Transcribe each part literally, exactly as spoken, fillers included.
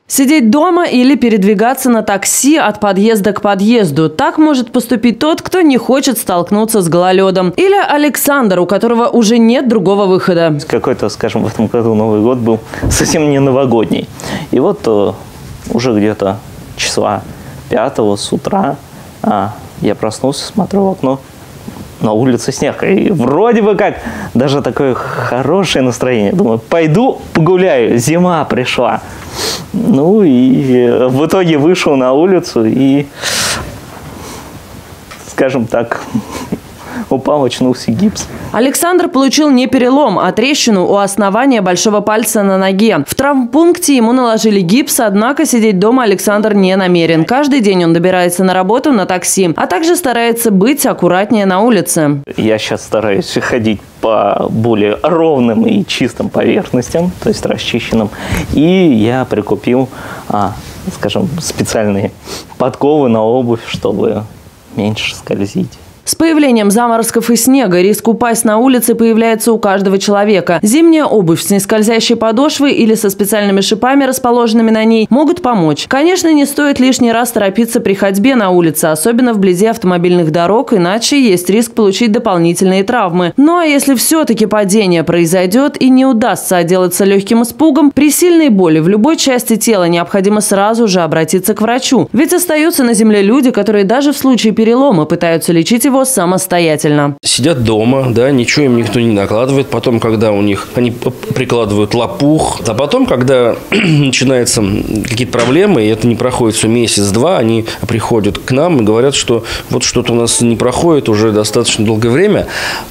Сидеть дома или передвигаться на такси от подъезда к подъезду. Так может поступить тот, кто не хочет столкнуться с гололедом. Или Александр, у которого уже нет другого выхода. Какой-то, скажем, в этом году Новый год был совсем не новогодний. И вот э, уже где-то числа пятого с утра а, я проснулся, смотрю в окно. На улице снег. И вроде бы как даже такое хорошее настроение. Думаю, пойду погуляю. Зима пришла. Ну и в итоге вышел на улицу и, скажем так, упал, очнулся гипс. Александр получил не перелом, а трещину у основания большого пальца на ноге. В травмпункте ему наложили гипс, однако сидеть дома Александр не намерен. Каждый день он добирается на работу на такси, а также старается быть аккуратнее на улице. Я сейчас стараюсь ходить по более ровным и чистым поверхностям, то есть расчищенным. И я прикупил, а, скажем, специальные подковы на обувь, чтобы меньше скользить. С появлением заморозков и снега риск упасть на улице появляется у каждого человека. Зимняя обувь с нескользящей подошвой или со специальными шипами, расположенными на ней, могут помочь. Конечно, не стоит лишний раз торопиться при ходьбе на улице, особенно вблизи автомобильных дорог, иначе есть риск получить дополнительные травмы. Ну а если все-таки падение произойдет и не удастся отделаться легким испугом, при сильной боли в любой части тела необходимо сразу же обратиться к врачу. Ведь остаются на земле люди, которые даже в случае перелома пытаются лечить его самостоятельно. Сидят дома, да, ничего им никто не накладывает. Потом, когда у них, они прикладывают лопух. А потом, когда начинаются какие-то проблемы, и это не проходит все месяц-два, они приходят к нам и говорят, что вот что-то у нас не проходит уже достаточно долгое время.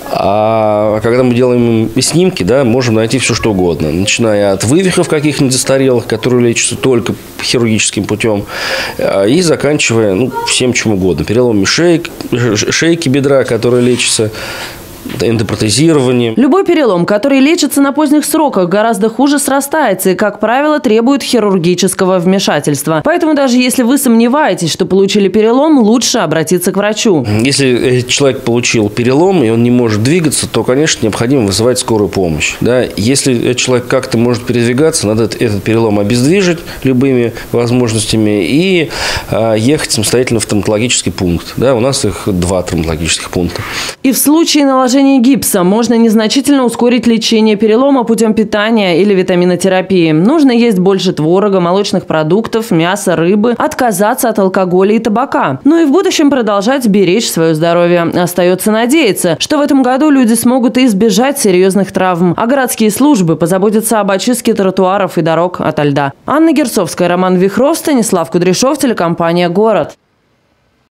А когда мы делаем снимки, да, можем найти все, что угодно. Начиная от вывихов каких-нибудь застарелых, которые лечатся только хирургическим путем, и заканчивая ну, всем чем угодно. Переломами шеек, шейки бедра, которые лечатся эндопротезированием. Любой перелом, который лечится на поздних сроках, гораздо хуже срастается и, как правило, требует хирургического вмешательства. Поэтому даже если вы сомневаетесь, что получили перелом, лучше обратиться к врачу. Если человек получил перелом и он не может двигаться, то, конечно, необходимо вызывать скорую помощь. Да? Если человек как-то может передвигаться, надо этот перелом обездвижить любыми возможностями и а, ехать самостоятельно в травматологический пункт. Да? У нас их два травматологических пункта. И в случае наложения гипса можно незначительно ускорить лечение перелома путем питания или витаминотерапии. Нужно есть больше творога, молочных продуктов, мяса, рыбы, отказаться от алкоголя и табака. Ну и в будущем продолжать беречь свое здоровье. Остается надеяться, что в этом году люди смогут избежать серьезных травм, а городские службы позаботятся об очистке тротуаров и дорог ото льда. Анна Герцовская, Роман Вихров, Станислав Кудряшов, телекомпания «Город».